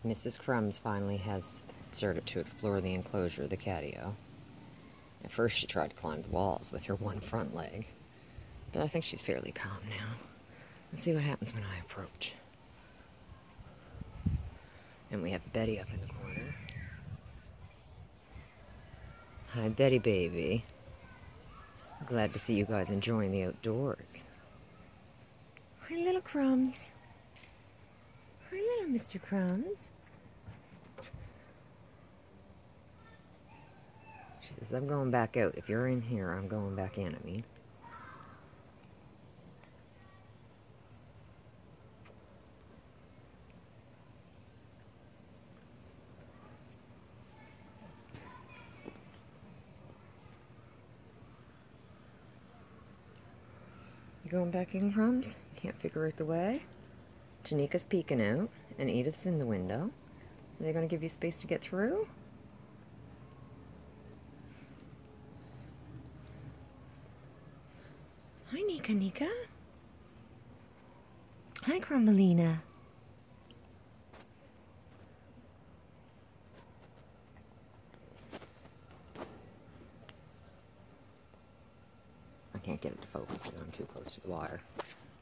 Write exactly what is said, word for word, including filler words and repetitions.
Missus Crumbs finally has started to explore the enclosure of the catio. At first she tried to climb the walls with her one front leg, but I think she's fairly calm now. Let's see what happens when I approach. And we have Betty up in the corner. Hi, Betty baby. Glad to see you guys enjoying the outdoors. Hi, little Crumbs. Hi, little Mister Crumbs. She says, I'm going back out. If you're in here, I'm going back in, I mean. You going back in, Crumbs? Can't figure out the way? Janika's peeking out, and Edith's in the window. Are they going to give you space to get through? Hi, Nika Nika. Hi, Crumbelina. I can't get it to focus. I'm too close to the wire.